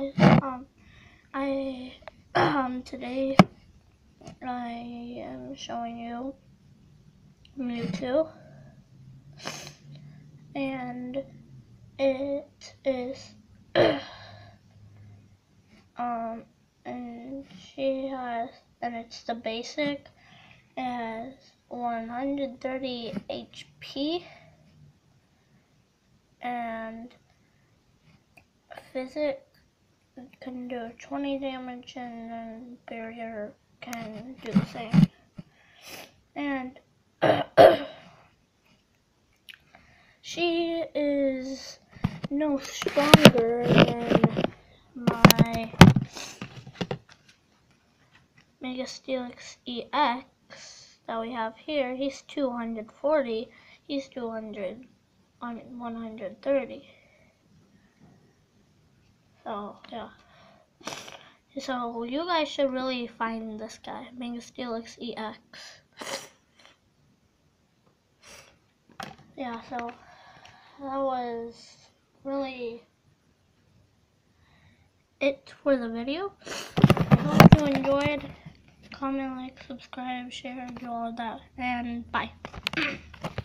guys. Today I am showing you Mewto, and it is and it's the basic. It has 130 HP and physic can do 20 damage, and then barrier can do the same. And she is no stronger than my Mega Steelix EX that we have here. He's 240. He's 130. So yeah. So you guys should really find this guy, Mega Steelix EX. Yeah, so that was really it for the video. I hope you enjoyed. Comment, like, subscribe, share, do all that, and bye.